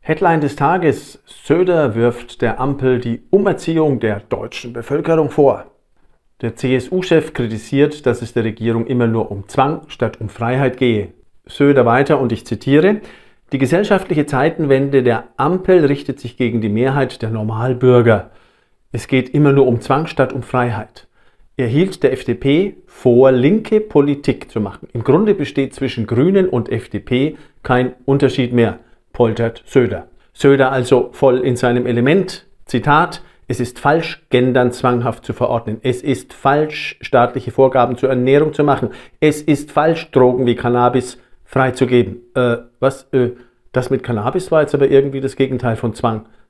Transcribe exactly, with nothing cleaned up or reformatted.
Headline des Tages: Söder wirft der Ampel die Umerziehung der deutschen Bevölkerung vor. Der C S U-Chef kritisiert, dass es der Regierung immer nur um Zwang statt um Freiheit gehe. Söder weiter, und ich zitiere: Die gesellschaftliche Zeitenwende der Ampel richtet sich gegen die Mehrheit der Normalbürger. Es geht immer nur um Zwang statt um Freiheit. Er hielt der F D P vor, linke Politik zu machen. Im Grunde besteht zwischen Grünen und F D P kein Unterschied mehr, poltert Söder. Söder also voll in seinem Element. Zitat: Es ist falsch, Gendern zwanghaft zu verordnen. Es ist falsch, staatliche Vorgaben zur Ernährung zu machen. Es ist falsch, Drogen wie Cannabis freizugeben. Äh, was? Äh, das mit Cannabis war jetzt aber irgendwie das Gegenteil von Zwang.